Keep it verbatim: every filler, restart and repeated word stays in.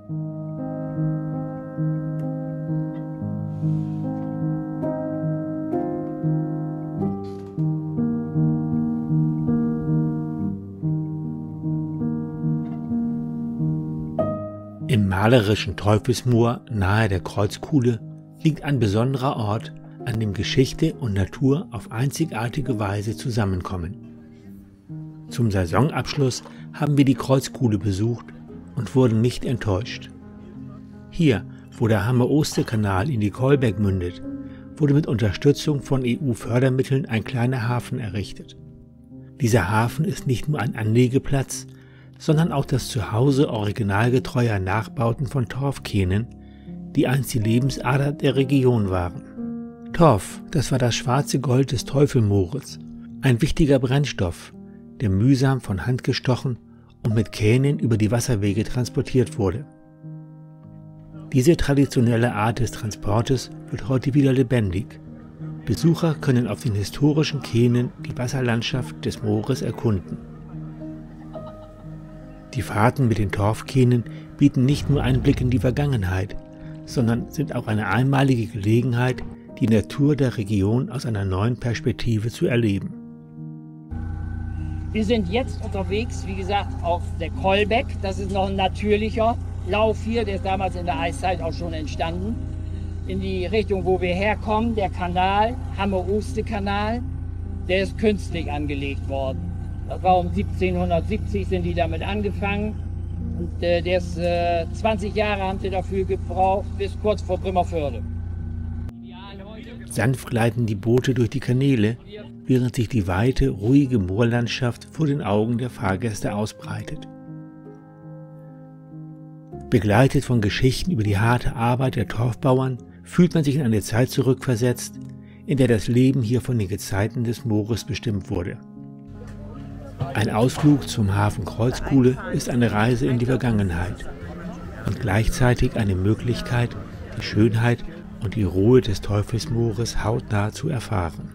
Im malerischen Teufelsmoor nahe der Kreuzkuhle liegt ein besonderer Ort, an dem Geschichte und Natur auf einzigartige Weise zusammenkommen. Zum Saisonabschluss haben wir die Kreuzkuhle besucht und wurden nicht enttäuscht. Hier, wo der Hammer-Oste-Kanal in die Kolbäck mündet, wurde mit Unterstützung von E U-Fördermitteln ein kleiner Hafen errichtet. Dieser Hafen ist nicht nur ein Anlegeplatz, sondern auch das Zuhause originalgetreuer Nachbauten von Torfkähnen, die einst die Lebensader der Region waren. Torf, das war das schwarze Gold des Teufelmoores, ein wichtiger Brennstoff, der mühsam von Hand gestochen und mit Kähnen über die Wasserwege transportiert wurde. Diese traditionelle Art des Transportes wird heute wieder lebendig. Besucher können auf den historischen Kähnen die Wasserlandschaft des Moores erkunden. Die Fahrten mit den Torfkähnen bieten nicht nur einen Blick in die Vergangenheit, sondern sind auch eine einmalige Gelegenheit, die Natur der Region aus einer neuen Perspektive zu erleben. Wir sind jetzt unterwegs, wie gesagt, auf der Kolbäck. Das ist noch ein natürlicher Lauf hier, der ist damals in der Eiszeit auch schon entstanden. In die Richtung, wo wir herkommen, der Kanal, Hammer-Oste-Kanal, der ist künstlich angelegt worden. Das war um siebzehnhundertsiebzig, sind die damit angefangen. Und äh, der ist, äh, zwanzig Jahre haben sie dafür gebraucht, bis kurz vor Bremervörde. Sanft gleiten die Boote durch die Kanäle, während sich die weite, ruhige Moorlandschaft vor den Augen der Fahrgäste ausbreitet. Begleitet von Geschichten über die harte Arbeit der Torfbauern, fühlt man sich in eine Zeit zurückversetzt, in der das Leben hier von den Gezeiten des Moores bestimmt wurde. Ein Ausflug zum Hafen Kreuzkuhle ist eine Reise in die Vergangenheit und gleichzeitig eine Möglichkeit, die Schönheit und die Ruhe des Teufelsmoores hautnah zu erfahren.